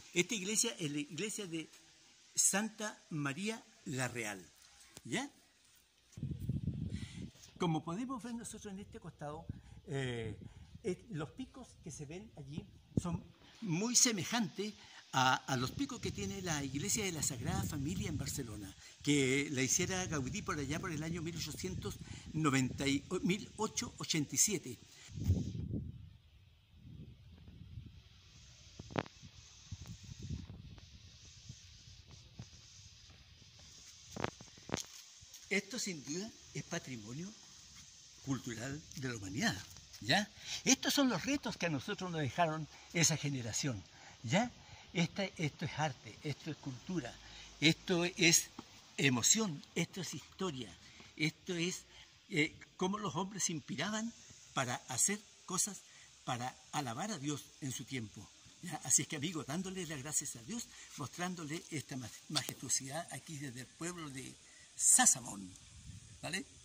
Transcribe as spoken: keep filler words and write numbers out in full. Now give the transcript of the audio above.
Esta iglesia es la iglesia de Santa María la Real, ¿ya? Como podemos ver nosotros en este costado, eh, eh, los picos que se ven allí son muy semejantes a, a los picos que tiene la iglesia de la Sagrada Familia en Barcelona, que la hiciera Gaudí por allá por el año mil ochocientos ochenta y siete. Esto sin duda es patrimonio cultural de la humanidad, ¿ya? Estos son los retos que a nosotros nos dejaron esa generación, ¿ya? Esta, esto es arte, esto es cultura, esto es emoción, esto es historia, esto es eh, cómo los hombres se inspiraban para hacer cosas, para alabar a Dios en su tiempo, ¿ya? Así es que, amigos, dándole las gracias a Dios, mostrándole esta majestuosidad aquí desde el pueblo de Sasamón, ¿vale?